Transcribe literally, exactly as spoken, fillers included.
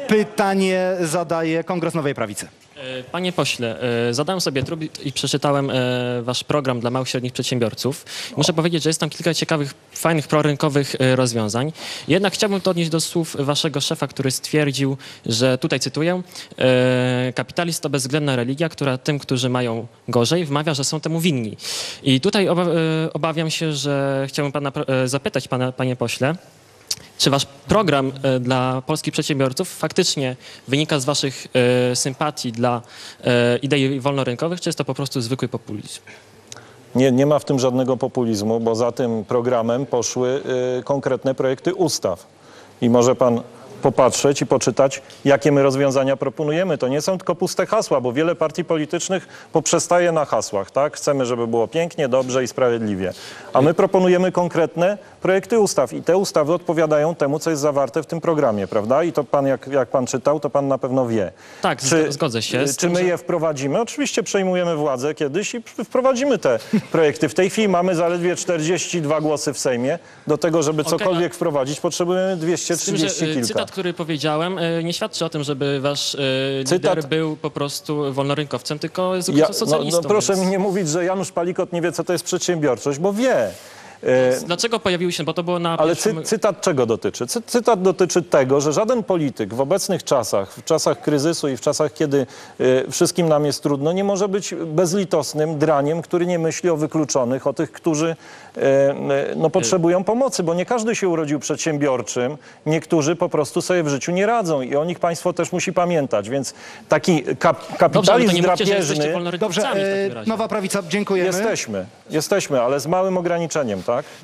Pytanie zadaje Kongres Nowej Prawicy. Panie pośle, zadałem sobie trud i przeczytałem wasz program dla małych i średnich przedsiębiorców. Muszę powiedzieć, że jest tam kilka ciekawych, fajnych, prorynkowych rozwiązań. Jednak chciałbym to odnieść do słów waszego szefa, który stwierdził, że, tutaj cytuję, kapitalizm to bezwzględna religia, która tym, którzy mają gorzej, wmawia, że są temu winni. I tutaj oba obawiam się, że chciałbym pana zapytać, pana, panie pośle, czy wasz program e, dla polskich przedsiębiorców faktycznie wynika z waszych e, sympatii dla e, idei wolnorynkowych, czy jest to po prostu zwykły populizm? Nie, nie ma w tym żadnego populizmu, bo za tym programem poszły y, konkretne projekty ustaw. I może pan popatrzeć i poczytać, jakie my rozwiązania proponujemy. To nie są tylko puste hasła, bo wiele partii politycznych poprzestaje na hasłach, tak? Chcemy, żeby było pięknie, dobrze i sprawiedliwie. A my proponujemy konkretne projekty ustaw i te ustawy odpowiadają temu, co jest zawarte w tym programie, prawda? I to pan, jak, jak pan czytał, to pan na pewno wie. Tak, czy, zgodzę się. Czy tym, my że... je wprowadzimy? Oczywiście przejmujemy władzę kiedyś i wprowadzimy te projekty. W tej chwili mamy zaledwie czterdzieści dwa głosy w Sejmie. Do tego, żeby Okay, cokolwiek a... wprowadzić, potrzebujemy dwieście trzydzieści tym, że, kilka. Cytat, który powiedziałem, nie świadczy o tym, żeby wasz Cytat... lider był po prostu wolnorynkowcem, tylko jest ja, socjalistą. No, no proszę więc... mi nie mówić, że Janusz Palikot nie wie, co to jest przedsiębiorczość, bo wie. Dlaczego pojawiły się, bo to było na Ale pierwszym... cy, cytat czego dotyczy? Cy, cytat dotyczy tego, że żaden polityk w obecnych czasach, w czasach kryzysu i w czasach, kiedy y, wszystkim nam jest trudno, nie może być bezlitosnym draniem, który nie myśli o wykluczonych, o tych, którzy y, y, no, potrzebują pomocy, bo nie każdy się urodził przedsiębiorczym, niektórzy po prostu sobie w życiu nie radzą i o nich państwo też musi pamiętać, więc taki kap, kapitalizm Dobrze, drapieżny... Dobrze, e, Nowa Prawica, dziękujemy. Jesteśmy, jesteśmy, ale z małym ograniczeniem, tak?